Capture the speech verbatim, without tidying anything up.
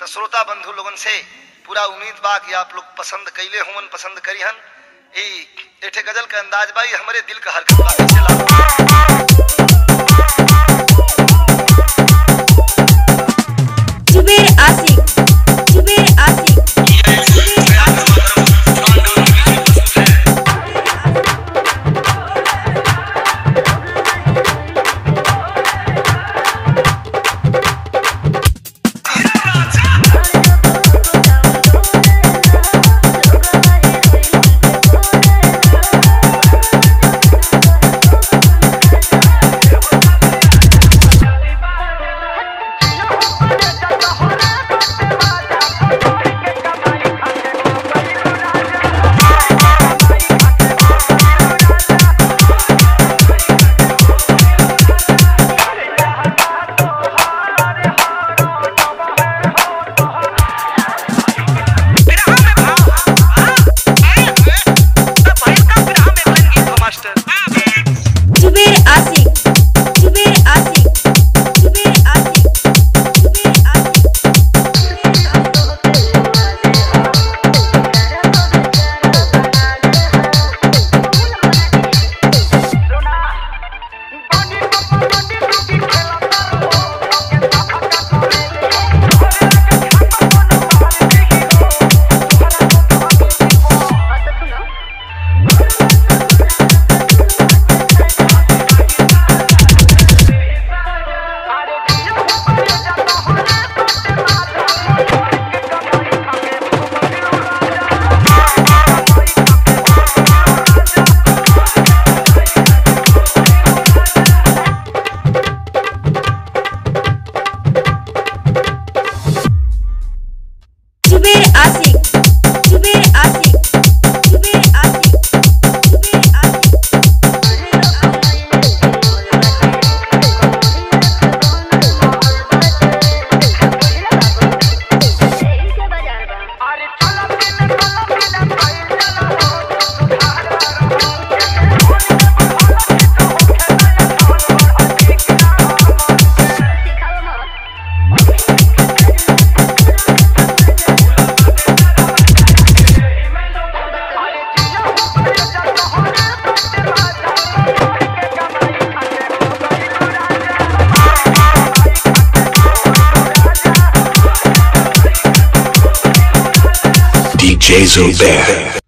तो श्रोता बंधु लोगन से पूरा उम्मीद बा कि आप लोग पसंद कैले हुमन, पसंद करिहन। ए एठे गजल का अंदाज बाई हमारे दिल का हरकत बा। कैसे जुबेर आशिक, जुबेर आशिक, Zuber.